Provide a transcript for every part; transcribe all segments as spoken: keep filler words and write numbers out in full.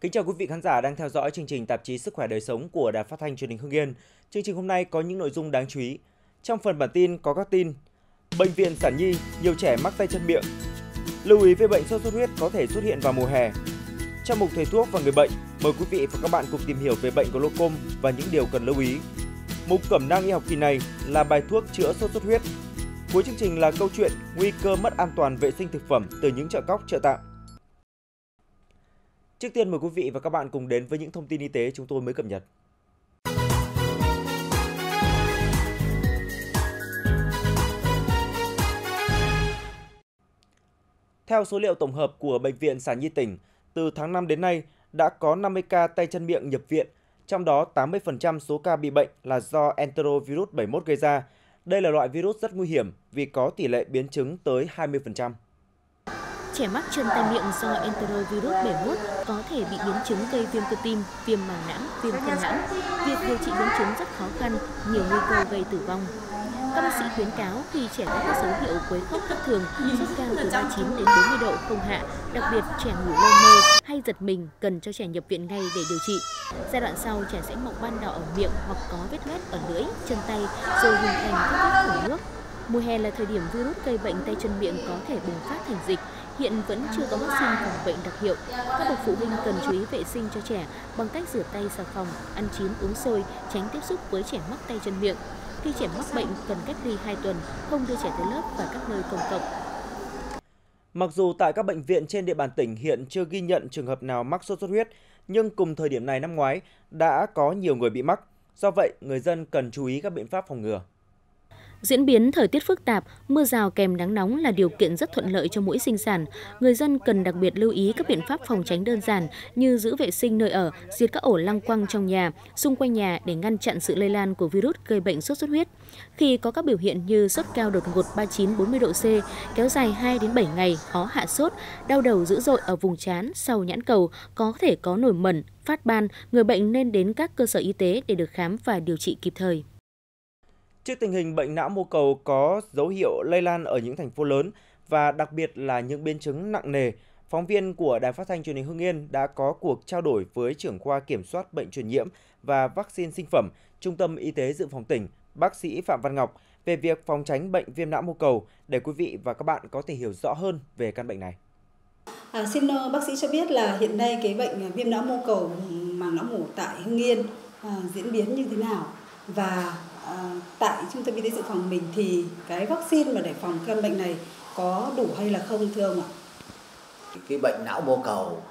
Kính chào quý vị khán giả đang theo dõi chương trình tạp chí Sức khỏe đời sống của Đài Phát thanh Truyền hình Hưng Yên. Chương trình hôm nay có những nội dung đáng chú ý. Trong phần bản tin có các tin: Bệnh viện Sản Nhi, nhiều trẻ mắc tay chân miệng. Lưu ý về bệnh sốt xuất huyết có thể xuất hiện vào mùa hè. Trong mục thầy thuốc và người bệnh, mời quý vị và các bạn cùng tìm hiểu về bệnh glaucom và những điều cần lưu ý. Mục cẩm nang y học kỳ này là bài thuốc chữa sốt xuất huyết. Cuối chương trình là câu chuyện nguy cơ mất an toàn vệ sinh thực phẩm từ những chợ cóc, chợ tạm. Trước tiên mời quý vị và các bạn cùng đến với những thông tin y tế chúng tôi mới cập nhật. Theo số liệu tổng hợp của Bệnh viện Sản Nhi tỉnh, từ tháng năm đến nay đã có năm mươi ca tay chân miệng nhập viện, trong đó tám mươi phần trăm số ca bị bệnh là do enterovirus bảy mươi mốt gây ra. Đây là loại virus rất nguy hiểm vì có tỷ lệ biến chứng tới hai mươi phần trăm. Trẻ mắc chân tay miệng do enterovirus bảy mươi mốt có thể bị biến chứng gây viêm cơ tim, viêm màng não, viêm phân não. Việc điều trị biến chứng rất khó khăn, nhiều nguy cơ gây tử vong. Các bác sĩ khuyến cáo khi trẻ có các dấu hiệu quấy khóc thất thường, sốt cao từ ba mươi chín đến bốn mươi độ không hạ, đặc biệt trẻ ngủ lơ mơ hay giật mình cần cho trẻ nhập viện ngay để điều trị. Giai đoạn sau, trẻ sẽ mọc ban đỏ ở miệng hoặc có vết loét ở lưỡi, chân tay rồi hình thành các vết phổi nước. Mùa hè là thời điểm virus gây bệnh tay chân miệng có thể bùng phát thành dịch. Hiện vẫn chưa có vaccine phòng bệnh đặc hiệu. Các bậc phụ huynh cần chú ý vệ sinh cho trẻ bằng cách rửa tay xà phòng, ăn chín uống sôi, tránh tiếp xúc với trẻ mắc tay chân miệng. Khi trẻ mắc bệnh cần cách ly hai tuần, không đưa trẻ tới lớp và các nơi công cộng. Mặc dù tại các bệnh viện trên địa bàn tỉnh hiện chưa ghi nhận trường hợp nào mắc sốt xuất huyết, nhưng cùng thời điểm này năm ngoái đã có nhiều người bị mắc. Do vậy, người dân cần chú ý các biện pháp phòng ngừa. Diễn biến thời tiết phức tạp, mưa rào kèm nắng nóng là điều kiện rất thuận lợi cho muỗi sinh sản. Người dân cần đặc biệt lưu ý các biện pháp phòng tránh đơn giản như giữ vệ sinh nơi ở, diệt các ổ lăng quăng trong nhà, xung quanh nhà để ngăn chặn sự lây lan của virus gây bệnh sốt xuất huyết. Khi có các biểu hiện như sốt cao đột ngột ba mươi chín bốn mươi độ C, kéo dài hai đến bảy ngày, khó hạ sốt, đau đầu dữ dội ở vùng trán, sau nhãn cầu, có thể có nổi mẩn, phát ban, người bệnh nên đến các cơ sở y tế để được khám và điều trị kịp thời. Trước tình hình bệnh não mô cầu có dấu hiệu lây lan ở những thành phố lớn và đặc biệt là những biến chứng nặng nề, phóng viên của Đài Phát thanh Truyền hình Hưng Yên đã có cuộc trao đổi với trưởng khoa kiểm soát bệnh truyền nhiễm và vaccine sinh phẩm, Trung tâm Y tế Dự phòng tỉnh, bác sĩ Phạm Văn Ngọc về việc phòng tránh bệnh viêm não mô cầu để quý vị và các bạn có thể hiểu rõ hơn về căn bệnh này. À, xin bác sĩ cho biết là hiện nay cái bệnh viêm não mô cầu màng não mủ tại Hưng Yên à, diễn biến như thế nào, và À, tại Trung tâm Y tế Dự phòng mình thì cái vaccine mà để phòng căn bệnh này có đủ hay là không, thưa ông ạ? Cái bệnh não mô cầu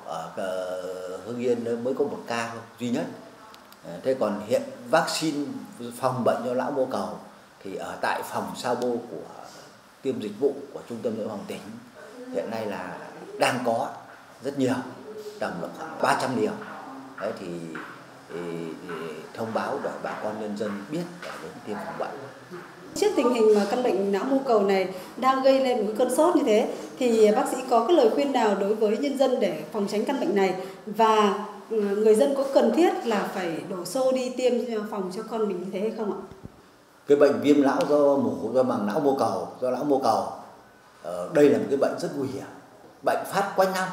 ở Hưng Yên mới có một ca duy nhất. Thế còn hiện vaccine phòng bệnh cho não mô cầu thì ở tại phòng sao bô của tiêm dịch vụ của Trung tâm Dự phòng tỉnh hiện nay là đang có rất nhiều, tầm khoảng ba trăm liều. Đấy thì Thì, thì thông báo để bà con nhân dân biết để đến tiêm phòng bệnh. Trước tình hình mà căn bệnh não mô cầu này đang gây lên một cái cơn sốt như thế thì bác sĩ có cái lời khuyên nào đối với nhân dân để phòng tránh căn bệnh này, và người dân có cần thiết là phải đổ xô đi tiêm phòng cho con mình như thế hay không ạ? Cái bệnh viêm não do mủ do màng não mô cầu, do não mô cầu, đây là một cái bệnh rất nguy hiểm. Bệnh phát quanh năm,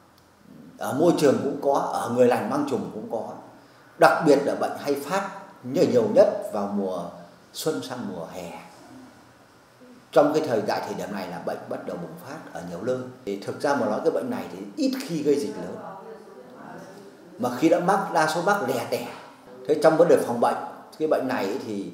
ở môi trường cũng có, ở người lành mang trùng cũng có. Đặc biệt là bệnh hay phát nhiều, nhiều nhất vào mùa xuân sang mùa hè. Trong cái thời đại thời điểm này là bệnh bắt đầu bùng phát ở nhiều nơi. Thì thực ra mà nói cái bệnh này thì ít khi gây dịch lớn. Mà khi đã mắc, đa số mắc lẻ tẻ. Thế trong vấn đề phòng bệnh, cái bệnh này thì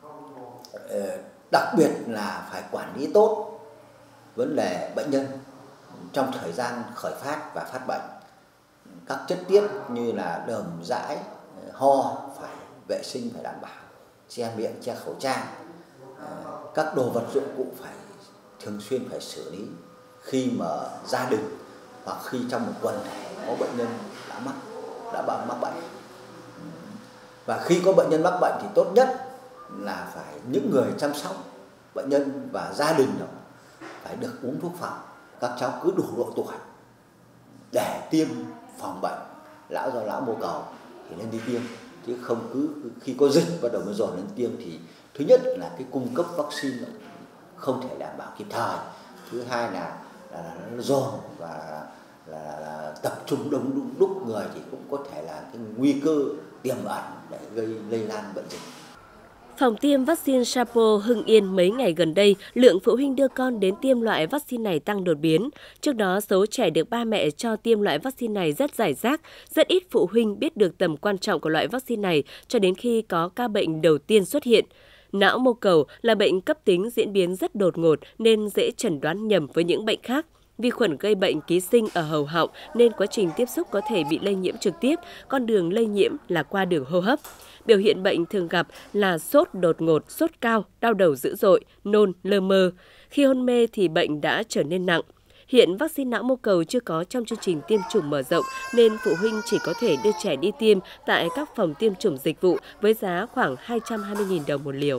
đặc biệt là phải quản lý tốt vấn đề bệnh nhân trong thời gian khởi phát và phát bệnh. Các chất tiết như là đờm dãi, ho phải vệ sinh phải đảm bảo, che miệng, che khẩu trang, các đồ vật dụng cụ phải thường xuyên phải xử lý khi mà gia đình hoặc khi trong một quần thể có bệnh nhân đã mắc đã mắc bệnh. Và khi có bệnh nhân mắc bệnh thì tốt nhất là phải những người chăm sóc bệnh nhân và gia đình đó phải được uống thuốc phòng. Các cháu cứ đủ độ tuổi để tiêm phòng bệnh lão do lão mô cầu thì nên đi tiêm, chứ không cứ khi có dịch bắt đầu mới dồn lên tiêm thì thứ nhất là cái cung cấp vaccine không thể đảm bảo kịp thời, thứ hai là, là, là nó dồn và là, là, là tập trung đông đúc người thì cũng có thể là cái nguy cơ tiềm ẩn để gây lây lan bệnh dịch. Phòng tiêm vaccine Sapo Hưng Yên mấy ngày gần đây, lượng phụ huynh đưa con đến tiêm loại vaccine này tăng đột biến. Trước đó, số trẻ được ba mẹ cho tiêm loại vaccine này rất rải rác, rất ít phụ huynh biết được tầm quan trọng của loại vaccine này cho đến khi có ca bệnh đầu tiên xuất hiện. Não mô cầu là bệnh cấp tính diễn biến rất đột ngột nên dễ chẩn đoán nhầm với những bệnh khác. Vi khuẩn gây bệnh ký sinh ở hầu họng nên quá trình tiếp xúc có thể bị lây nhiễm trực tiếp, con đường lây nhiễm là qua đường hô hấp. Biểu hiện bệnh thường gặp là sốt đột ngột, sốt cao, đau đầu dữ dội, nôn, lơ mơ. Khi hôn mê thì bệnh đã trở nên nặng. Hiện vaccine não mô cầu chưa có trong chương trình tiêm chủng mở rộng nên phụ huynh chỉ có thể đưa trẻ đi tiêm tại các phòng tiêm chủng dịch vụ với giá khoảng hai trăm hai mươi nghìn đồng một liều.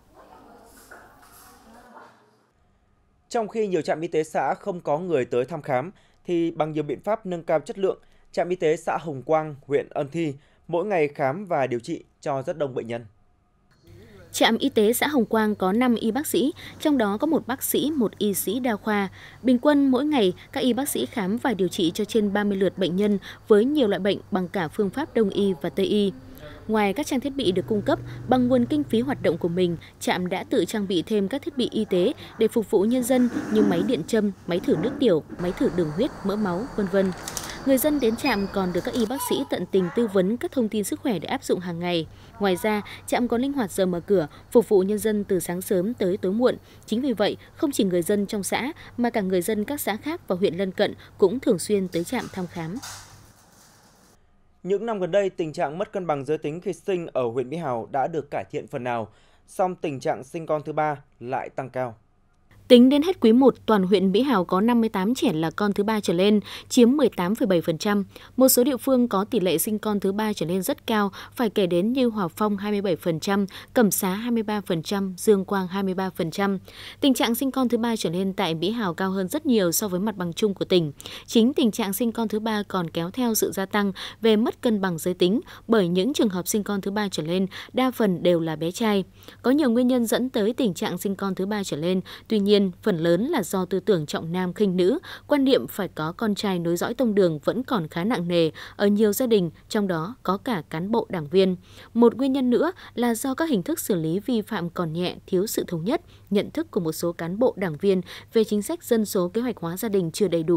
Trong khi nhiều trạm y tế xã không có người tới thăm khám, thì bằng nhiều biện pháp nâng cao chất lượng, trạm y tế xã Hồng Quang, huyện Ân Thi mỗi ngày khám và điều trị cho rất đông bệnh nhân. Trạm y tế xã Hồng Quang có năm y bác sĩ, trong đó có một bác sĩ, một y sĩ đa khoa. Bình quân mỗi ngày, các y bác sĩ khám và điều trị cho trên ba mươi lượt bệnh nhân với nhiều loại bệnh bằng cả phương pháp Đông y và Tây y. Ngoài các trang thiết bị được cung cấp, bằng nguồn kinh phí hoạt động của mình, trạm đã tự trang bị thêm các thiết bị y tế để phục vụ nhân dân như máy điện châm, máy thử nước tiểu, máy thử đường huyết, mỡ máu, vân vân. Người dân đến trạm còn được các y bác sĩ tận tình tư vấn các thông tin sức khỏe để áp dụng hàng ngày. Ngoài ra, trạm có linh hoạt giờ mở cửa, phục vụ nhân dân từ sáng sớm tới tối muộn. Chính vì vậy, không chỉ người dân trong xã mà cả người dân các xã khác và huyện lân cận cũng thường xuyên tới trạm thăm khám. Những năm gần đây, tình trạng mất cân bằng giới tính khi sinh ở huyện Mỹ Hào đã được cải thiện phần nào, song tình trạng sinh con thứ ba lại tăng cao. Tính đến hết quý một, toàn huyện Mỹ Hào có năm mươi tám trẻ là con thứ ba trở lên, chiếm mười tám phẩy bảy phần trăm. Một số địa phương có tỷ lệ sinh con thứ ba trở lên rất cao, phải kể đến như Hòa Phong hai mươi bảy phần trăm, Cẩm Xá hai mươi ba phần trăm, Dương Quang hai mươi ba phần trăm. Tình trạng sinh con thứ ba trở lên tại Mỹ Hào cao hơn rất nhiều so với mặt bằng chung của tỉnh. Chính tình trạng sinh con thứ ba còn kéo theo sự gia tăng về mất cân bằng giới tính, bởi những trường hợp sinh con thứ ba trở lên đa phần đều là bé trai. Có nhiều nguyên nhân dẫn tới tình trạng sinh con thứ ba trở lên, tuy nhiên phần lớn là do tư tưởng trọng nam khinh nữ, quan niệm phải có con trai nối dõi tông đường vẫn còn khá nặng nề ở nhiều gia đình, trong đó có cả cán bộ đảng viên. Một nguyên nhân nữa là do các hình thức xử lý vi phạm còn nhẹ, thiếu sự thống nhất, nhận thức của một số cán bộ đảng viên về chính sách dân số kế hoạch hóa gia đình chưa đầy đủ.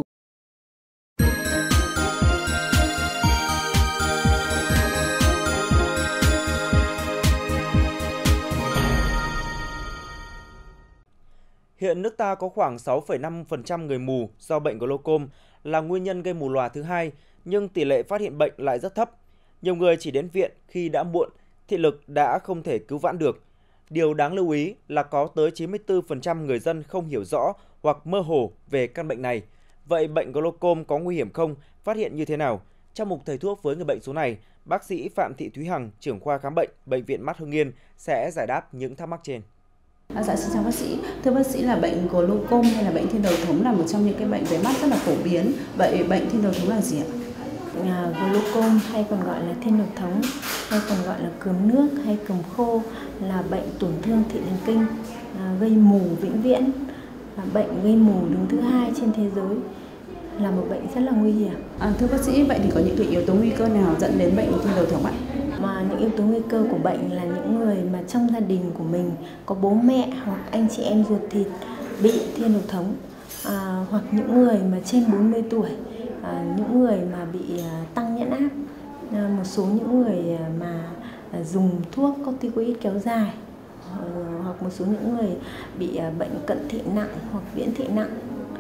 Hiện nước ta có khoảng sáu phẩy năm phần trăm người mù do bệnh glaucom là nguyên nhân gây mù lòa thứ hai, nhưng tỷ lệ phát hiện bệnh lại rất thấp. Nhiều người chỉ đến viện khi đã muộn, thị lực đã không thể cứu vãn được. Điều đáng lưu ý là có tới chín mươi tư phần trăm người dân không hiểu rõ hoặc mơ hồ về căn bệnh này. Vậy bệnh glaucom có nguy hiểm không? Phát hiện như thế nào? Trong mục Thầy thuốc với người bệnh số này, bác sĩ Phạm Thị Thúy Hằng, trưởng khoa khám bệnh, Bệnh viện Mắt Hưng Yên sẽ giải đáp những thắc mắc trên. À, dạ xin chào bác sĩ. Thưa bác sĩ, là bệnh glaucom hay là bệnh thiên đầu thống là một trong những cái bệnh về mắt rất là phổ biến. Vậy bệnh thiên đầu thống là gì ạ? À, glaucom hay còn gọi là thiên đầu thống hay còn gọi là cườm nước hay cườm khô là bệnh tổn thương thị thần kinh, à, gây mù vĩnh viễn, là bệnh gây mù đứng thứ hai trên thế giới, là một bệnh rất là nguy hiểm. À, thưa bác sĩ, vậy thì có những cái yếu tố nguy cơ nào dẫn đến bệnh thiên đầu thống ạ? Mà những yếu tố nguy cơ của bệnh là những người mà trong gia đình của mình có bố mẹ hoặc anh chị em ruột thịt bị thiên đầu thống, à, hoặc những người mà trên bốn mươi tuổi, à, những người mà bị à, tăng nhãn áp, à, một số những người mà à, dùng thuốc corticoid kéo dài, à, hoặc một số những người bị à, bệnh cận thị nặng hoặc viễn thị nặng,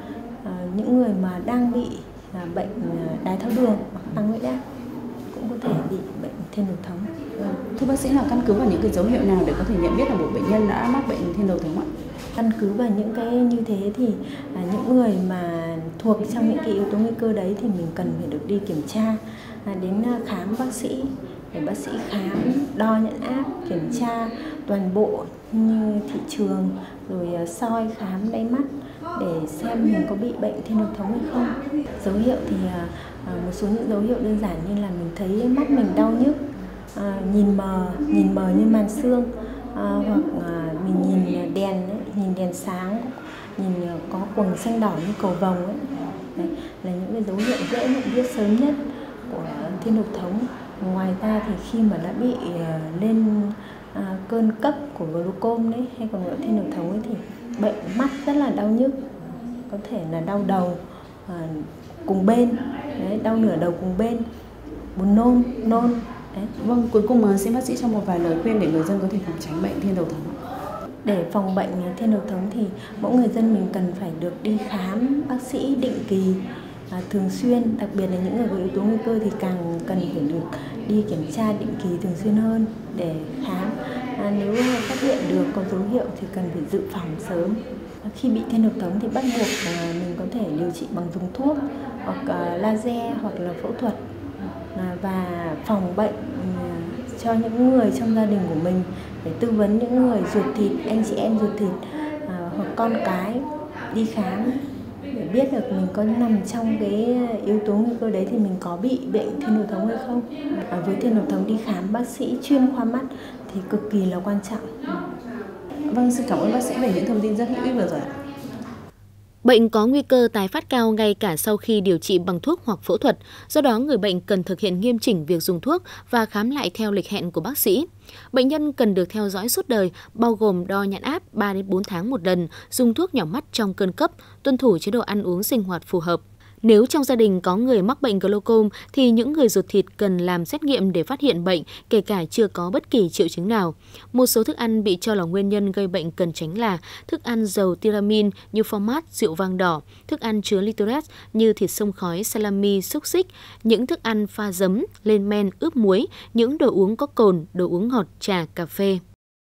à, những người mà đang bị à, bệnh à, đái tháo đường hoặc tăng huyết áp cũng có thể bị bệnh thiên đầu thống. Thưa bác sĩ, là căn cứ vào những cái dấu hiệu nào để có thể nhận biết là một bệnh nhân đã mắc bệnh thiên đầu thống ạ? Căn cứ vào những cái như thế thì à, những người mà thuộc trong những cái yếu tố nguy cơ đấy thì mình cần phải được đi kiểm tra, à, đến khám bác sĩ để bác sĩ khám, đo nhãn áp, kiểm tra toàn bộ như thị trường, rồi soi khám đáy mắt để xem mình có bị bệnh thiên đầu thống hay không. Dấu hiệu thì à, một số những dấu hiệu đơn giản như là mình thấy mắt mình đau nhức, à, nhìn mờ, nhìn mờ như màn sương, à, hoặc à, mình nhìn đèn ấy, nhìn đèn sáng, nhìn có quầng xanh đỏ như cầu vồng ấy. Đấy là những cái dấu hiệu dễ nhận biết sớm nhất của thiên độc thống. Ngoài ra thì khi mà đã bị lên à, cơn cấp của glaucom đấy, hay còn gọi thiên độc thống ấy, thì bệnh mắt rất là đau nhức, có thể là đau đầu à, cùng bên, đấy, đau nửa đầu cùng bên, buồn nôn, nôn. Đấy. Vâng, cuối cùng xin bác sĩ cho một vài lời khuyên để người dân có thể phòng tránh bệnh thiên độc thống. Để phòng bệnh thiên độc thống thì mỗi người dân mình cần phải được đi khám bác sĩ định kỳ, à, thường xuyên, đặc biệt là những người có yếu tố nguy cơ thì càng cần phải được đi kiểm tra định kỳ thường xuyên hơn để khám. À, nếu phát hiện được có dấu hiệu thì cần phải dự phòng sớm. Khi bị thiên độc thống thì bắt buộc là mình có thể điều trị bằng dùng thuốc hoặc uh, laser hoặc là phẫu thuật, à, và phòng bệnh uh, cho những người trong gia đình của mình, để tư vấn những người ruột thịt, anh chị em ruột thịt uh, hoặc con cái đi khám để biết được mình có nằm trong cái yếu tố nguy cơ đấy thì mình có bị bệnh thiên độc thống hay không. À, với thiên độc thống đi khám bác sĩ chuyên khoa mắt thì cực kỳ là quan trọng. Vâng, xin cảm ơn bác sĩ về những thông tin rất hữu ích vừa rồi ạ. Bệnh có nguy cơ tái phát cao ngay cả sau khi điều trị bằng thuốc hoặc phẫu thuật, do đó người bệnh cần thực hiện nghiêm chỉnh việc dùng thuốc và khám lại theo lịch hẹn của bác sĩ. Bệnh nhân cần được theo dõi suốt đời, bao gồm đo nhãn áp ba đến bốn tháng một lần, dùng thuốc nhỏ mắt trong cơn cấp, tuân thủ chế độ ăn uống sinh hoạt phù hợp. Nếu trong gia đình có người mắc bệnh glaucom thì những người ruột thịt cần làm xét nghiệm để phát hiện bệnh, kể cả chưa có bất kỳ triệu chứng nào. Một số thức ăn bị cho là nguyên nhân gây bệnh cần tránh là thức ăn giàu tyramine như phô mát, rượu vang đỏ, thức ăn chứa nitrate như thịt xông khói, salami, xúc xích, những thức ăn pha giấm, lên men, ướp muối, những đồ uống có cồn, đồ uống ngọt, trà, cà phê.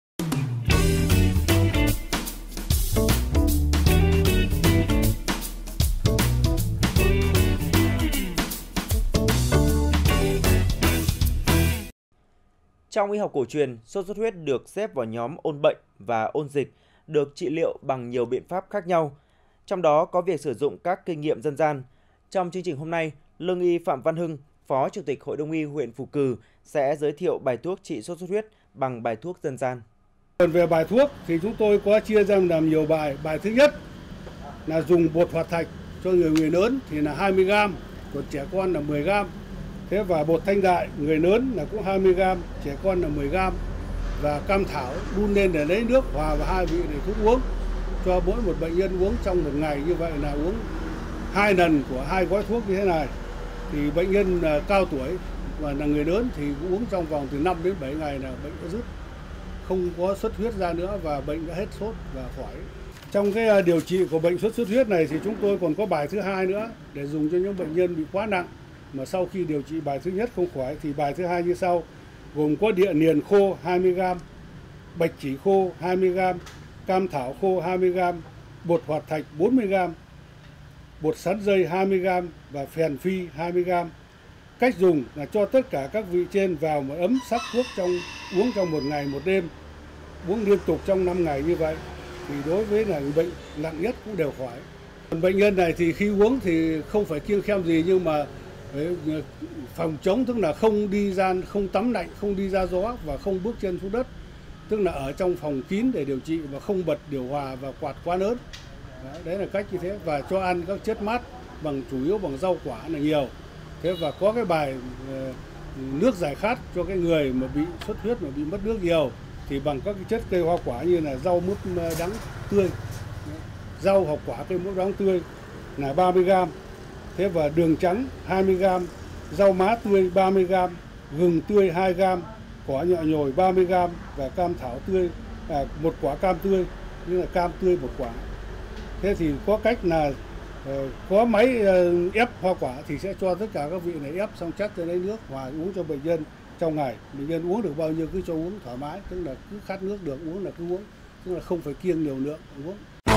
Trong y học cổ truyền, sốt xuất huyết được xếp vào nhóm ôn bệnh và ôn dịch, được trị liệu bằng nhiều biện pháp khác nhau. Trong đó có việc sử dụng các kinh nghiệm dân gian. Trong chương trình hôm nay, Lương y Phạm Văn Hưng, Phó Chủ tịch Hội đồng y huyện Phù Cừ sẽ giới thiệu bài thuốc trị sốt xuất huyết bằng bài thuốc dân gian. Còn về bài thuốc thì chúng tôi có chia ra làm nhiều bài. Bài thứ nhất là dùng bột hoạt thạch cho người người lớn thì là hai mươi gam, còn trẻ con là mười gam. Thế và bột thanh đại người lớn là cũng hai mươi gam, trẻ con là mười gam. Và cam thảo đun lên để lấy nước hòa vào hai vị để thuốc uống cho mỗi một bệnh nhân uống trong một ngày. Như vậy là uống hai lần của hai gói thuốc như thế này. Thì bệnh nhân cao tuổi và là người lớn thì uống trong vòng từ năm đến bảy ngày là bệnh đã dứt, không có xuất huyết ra nữa và bệnh đã hết sốt và khỏi. Trong cái điều trị của bệnh sốt xuất huyết này thì chúng tôi còn có bài thứ hai nữa để dùng cho những bệnh nhân bị quá nặng mà sau khi điều trị bài thứ nhất không khỏi thì bài thứ hai như sau, gồm có địa niền khô hai mươi gam, bạch chỉ khô hai mươi gam, cam thảo khô hai mươi gam, bột hoạt thạch bốn mươi gam, bột sắn dây hai mươi gam và phèn phi hai mươi gam. Cách dùng là cho tất cả các vị trên vào một ấm sắc thuốc trong uống trong một ngày một đêm, uống liên tục trong năm ngày như vậy thì đối với là bệnh nặng nhất cũng đều khỏi. Còn bệnh nhân này thì khi uống thì không phải kiêng khem gì, nhưng mà phòng chống tức là không đi ra, không tắm lạnh, không đi ra gió và không bước chân xuống đất, tức là ở trong phòng kín để điều trị và không bật điều hòa và quạt quá lớn. Đấy là cách như thế, và cho ăn các chất mát bằng chủ yếu bằng rau quả là nhiều. Thế và có cái bài nước giải khát cho cái người mà bị xuất huyết mà bị mất nước nhiều thì bằng các cái chất cây hoa quả như là rau mướp đắng tươi, rau hoặc quả cây mướp đắng tươi là ba mươi gam. Thế và đường trắng hai mươi gam, rau má tươi ba mươi gam, gừng tươi hai gam, quả nhọ nhồi ba mươi gam và cam thảo tươi, à, một quả cam tươi, như là cam tươi một quả. Thế thì có cách là uh, có máy uh, ép hoa quả thì sẽ cho tất cả các vị này ép xong chắc cho lấy nước hòa uống cho bệnh nhân trong ngày. Bệnh nhân uống được bao nhiêu cứ cho uống thoải mái, tức là cứ khát nước được uống là cứ uống, tức là không phải kiêng liều lượng uống.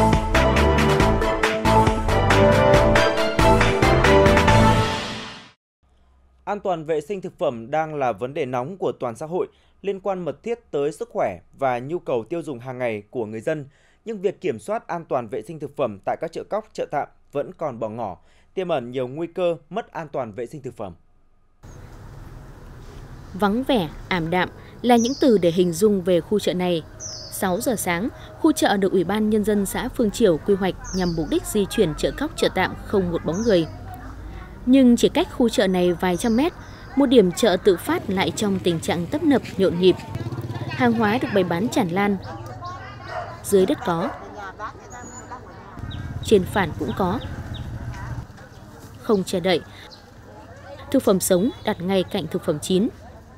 An toàn vệ sinh thực phẩm đang là vấn đề nóng của toàn xã hội, liên quan mật thiết tới sức khỏe và nhu cầu tiêu dùng hàng ngày của người dân. Nhưng việc kiểm soát an toàn vệ sinh thực phẩm tại các chợ cóc, chợ tạm vẫn còn bỏ ngỏ, tiềm ẩn nhiều nguy cơ mất an toàn vệ sinh thực phẩm. Vắng vẻ, ảm đạm là những từ để hình dung về khu chợ này. sáu giờ sáng, khu chợ được Ủy ban Nhân dân xã Phương Triểu quy hoạch nhằm mục đích di chuyển chợ cóc chợ tạm không một bóng người. Nhưng chỉ cách khu chợ này vài trăm mét, một điểm chợ tự phát lại trong tình trạng tấp nập nhộn nhịp. Hàng hóa được bày bán tràn lan. Dưới đất có, trên phản cũng có. Không che đậy. Thực phẩm sống đặt ngay cạnh thực phẩm chín.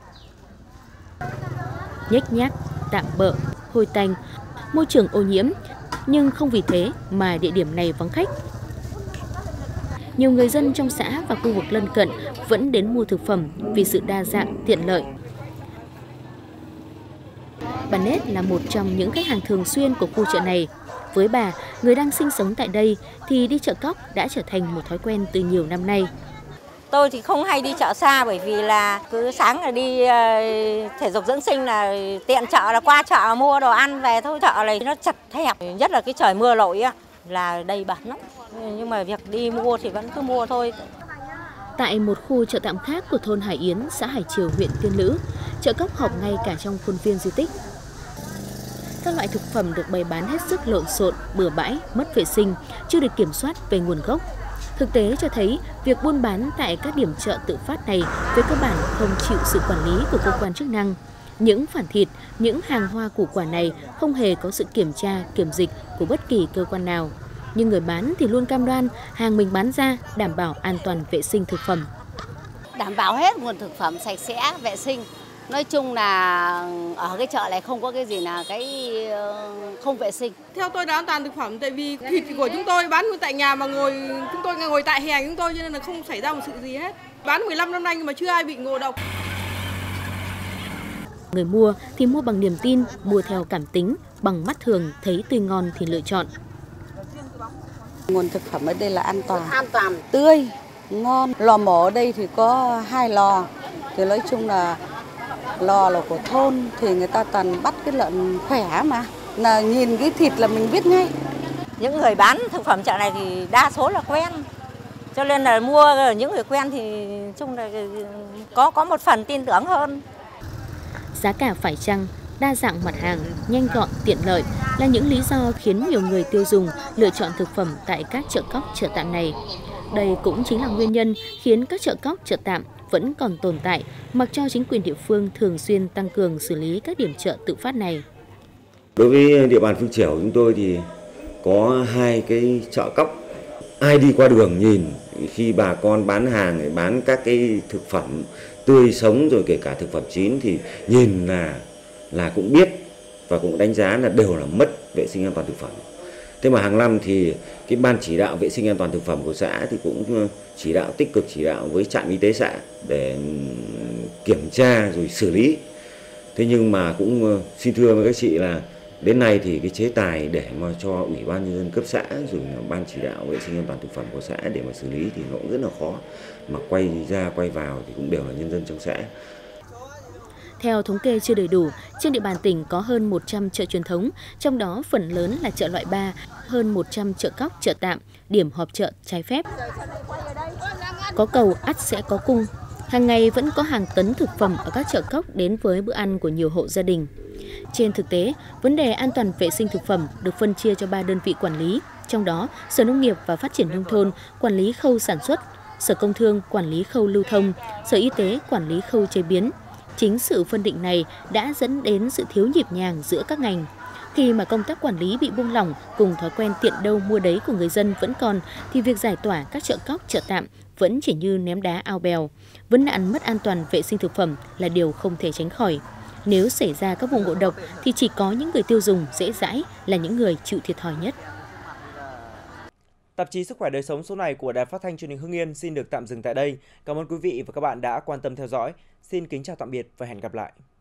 Nhếch nhác, tạm bợ, hôi tanh, môi trường ô nhiễm, nhưng không vì thế mà địa điểm này vắng khách. Nhiều người dân trong xã và khu vực lân cận vẫn đến mua thực phẩm vì sự đa dạng, tiện lợi. Bà Nết là một trong những khách hàng thường xuyên của khu chợ này. Với bà, người đang sinh sống tại đây thì đi chợ cóc đã trở thành một thói quen từ nhiều năm nay. Tôi thì không hay đi chợ xa bởi vì là cứ sáng là đi thể dục dưỡng sinh là tiện chợ là qua chợ mua đồ ăn về thôi. Chợ này nó chật hẹp, nhất là cái trời mưa lội á, là đầy bẩn lắm. Nhưng mà việc đi mua thì vẫn cứ mua thôi. Tại một khu chợ tạm khác của thôn Hải Yến, xã Hải Triều, huyện Tiên Lữ, chợ cóc họp ngay cả trong khuôn viên di tích. Các loại thực phẩm được bày bán hết sức lộn xộn, bừa bãi, mất vệ sinh, chưa được kiểm soát về nguồn gốc. Thực tế cho thấy, việc buôn bán tại các điểm chợ tự phát này về cơ bản không chịu sự quản lý của cơ quan chức năng. Những phản thịt, những hàng hoa củ quả này không hề có sự kiểm tra, kiểm dịch của bất kỳ cơ quan nào. Nhưng người bán thì luôn cam đoan hàng mình bán ra đảm bảo an toàn vệ sinh thực phẩm. Đảm bảo hết nguồn thực phẩm sạch sẽ, vệ sinh. Nói chung là ở cái chợ này không có cái gì là cái không vệ sinh. Theo tôi là an toàn thực phẩm, tại vì thịt của chúng tôi bán tại nhà mà ngồi chúng tôi ngồi tại hè chúng tôi cho nên là không xảy ra một sự gì hết. Bán mười lăm năm nay nhưng mà chưa ai bị ngộ độc. Người mua thì mua bằng niềm tin, mua theo cảm tính, bằng mắt thường thấy tươi ngon thì lựa chọn. Nguồn thực phẩm ở đây là an toàn, an toàn, tươi, ngon. Lò mổ ở đây thì có hai lò, thì nói chung là lò là của thôn thì người ta toàn bắt cái lợn khỏe mà, là nhìn cái thịt là mình biết ngay. Những người bán thực phẩm chợ này thì đa số là quen, cho nên là mua những người quen thì chung là có có một phần tin tưởng hơn. Giá cả phải chăng, đa dạng mặt hàng, nhanh gọn, tiện lợi là những lý do khiến nhiều người tiêu dùng lựa chọn thực phẩm tại các chợ cóc chợ tạm này. Đây cũng chính là nguyên nhân khiến các chợ cóc chợ tạm vẫn còn tồn tại, mặc cho chính quyền địa phương thường xuyên tăng cường xử lý các điểm chợ tự phát này. Đối với địa bàn Phương Triểu chúng tôi thì có hai cái chợ cóc. Ai đi qua đường nhìn khi bà con bán hàng, bán các cái thực phẩm tươi sống rồi kể cả thực phẩm chín thì nhìn là là cũng biết và cũng đánh giá là đều là mất vệ sinh an toàn thực phẩm. Thế mà hàng năm thì cái ban chỉ đạo vệ sinh an toàn thực phẩm của xã thì cũng chỉ đạo tích cực chỉ đạo với trạm y tế xã để kiểm tra rồi xử lý. Thế nhưng mà cũng xin thưa với các chị là đến nay thì cái chế tài để mà cho Ủy ban Nhân dân cấp xã rồi ban chỉ đạo vệ sinh an toàn thực phẩm của xã để mà xử lý thì nó cũng rất là khó. Mà quay ra quay vào thì cũng đều là nhân dân trong xã. Theo thống kê chưa đầy đủ, trên địa bàn tỉnh có hơn một trăm chợ truyền thống, trong đó phần lớn là chợ loại ba, hơn một trăm chợ cóc, chợ tạm, điểm họp chợ trái phép. Có cầu ắt sẽ có cung. Hàng ngày vẫn có hàng tấn thực phẩm ở các chợ cóc đến với bữa ăn của nhiều hộ gia đình. Trên thực tế, vấn đề an toàn vệ sinh thực phẩm được phân chia cho ba đơn vị quản lý, trong đó Sở Nông nghiệp và Phát triển Nông thôn quản lý khâu sản xuất, Sở Công Thương quản lý khâu lưu thông, Sở Y tế quản lý khâu chế biến. Chính sự phân định này đã dẫn đến sự thiếu nhịp nhàng giữa các ngành. Khi mà công tác quản lý bị buông lỏng cùng thói quen tiện đâu mua đấy của người dân vẫn còn, thì việc giải tỏa các chợ cóc, chợ tạm vẫn chỉ như ném đá ao bèo. Vấn nạn mất an toàn vệ sinh thực phẩm là điều không thể tránh khỏi. Nếu xảy ra các vụ ngộ độc thì chỉ có những người tiêu dùng dễ dãi là những người chịu thiệt thòi nhất. Tạp chí Sức khỏe đời sống số này của Đài Phát thanh Truyền hình Hưng Yên xin được tạm dừng tại đây. Cảm ơn quý vị và các bạn đã quan tâm theo dõi. Xin kính chào tạm biệt và hẹn gặp lại.